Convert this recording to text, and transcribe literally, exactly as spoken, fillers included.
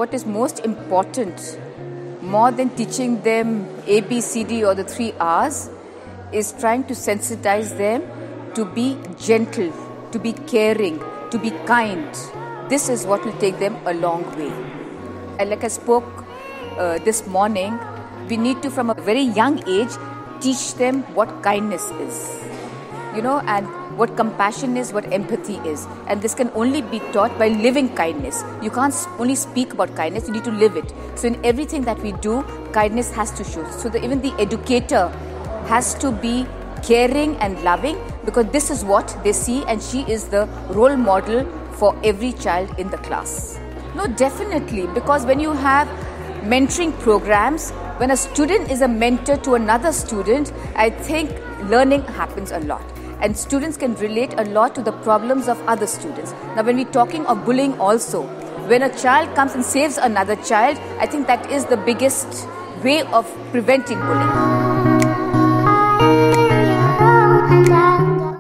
what is most important, more than teaching them A, B, C, D or the three R's, is trying to sensitize them to be gentle, to be caring, to be kind. This is what will take them a long way. And like I spoke uh, this morning, we need to, from a very young age, teach them what kindness is, you know, and what compassion is, what empathy is. And this can only be taught by living kindness. You can't only speak about kindness, you need to live it. So in everything that we do, kindness has to show. So that even the educator has to be caring and loving, because this is what they see, and she is the role model for every child in the class. No, definitely, because when you have mentoring programs, when a student is a mentor to another student, I think learning happens a lot. And students can relate a lot to the problems of other students. Now, when we're talking of bullying also, when a child comes and saves another child, I think that is the biggest way of preventing bullying.